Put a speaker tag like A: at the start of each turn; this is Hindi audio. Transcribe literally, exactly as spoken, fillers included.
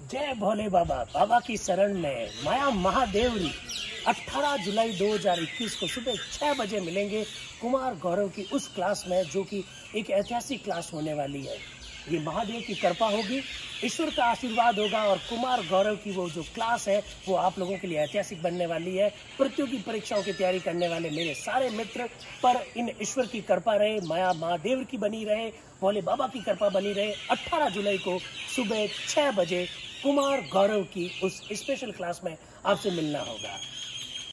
A: जय भोले बाबा। बाबा की शरण में माया महादेवरी अठारह जुलाई दो हज़ार इक्कीस को सुबह छह बजे मिलेंगे कुमार गौरव की उस क्लास में, जो कि एक ऐतिहासिक क्लास होने वाली है। ये महादेव की कृपा होगी, ईश्वर का आशीर्वाद होगा और कुमार गौरव की वो जो क्लास है वो आप लोगों के लिए ऐतिहासिक बनने वाली है। प्रतियोगी परीक्षाओं की तैयारी करने वाले मेरे सारे मित्र पर इन ईश्वर की कृपा रहे, माया महादेव की बनी रहे, भोले बाबा की कृपा बनी रहे। अठारह जुलाई को सुबह छह बजे कुमार गौरव की उस स्पेशल क्लास में आपसे मिलना होगा।